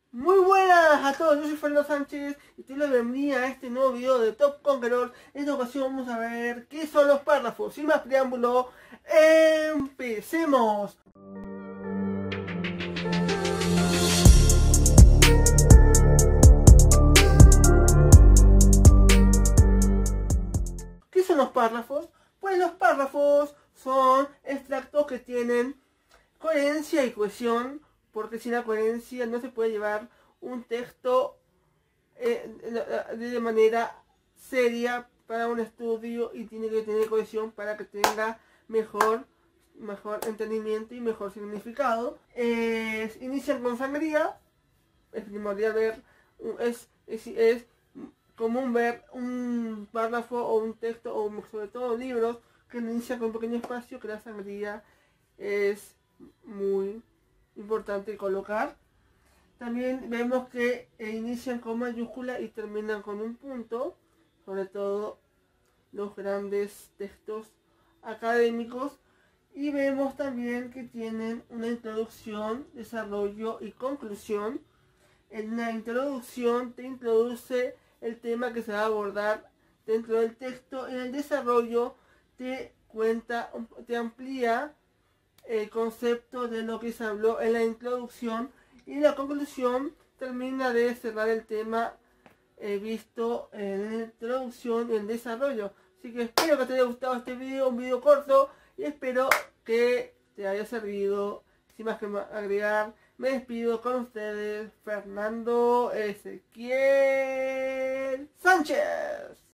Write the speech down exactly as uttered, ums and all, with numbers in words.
Muy buenas a todos, yo soy Fernando Sánchez y te doy la bienvenida a este nuevo video de Top Conqueror. En esta ocasión vamos a ver qué son los párrafos. Sin más preámbulo, empecemos. ¿Qué son los párrafos? Pues los párrafos son extractos que tienen coherencia y cohesión, porque sin la coherencia no se puede llevar un texto eh, de manera seria para un estudio, y tiene que tener cohesión para que tenga mejor, mejor entendimiento y mejor significado. Eh, inician con sangría. Es primordial ver, es, es, es común ver un párrafo o un texto, o sobre todo libros que inician con un pequeño espacio, que la sangría es muy importante colocar. También vemos que inician con mayúscula y terminan con un punto, sobre todo los grandes textos académicos. Y vemos también que tienen una introducción, desarrollo y conclusión. En la introducción te introduce el tema que se va a abordar dentro del texto. En el desarrollo te cuenta, te amplía el concepto de lo que se habló en la introducción, y la conclusión termina de cerrar el tema eh, visto en la introducción y en el desarrollo. Así que espero que te haya gustado este video, un video corto, y espero que te haya servido. Sin más que agregar, me despido con ustedes, Fernando Ezequiel Sánchez.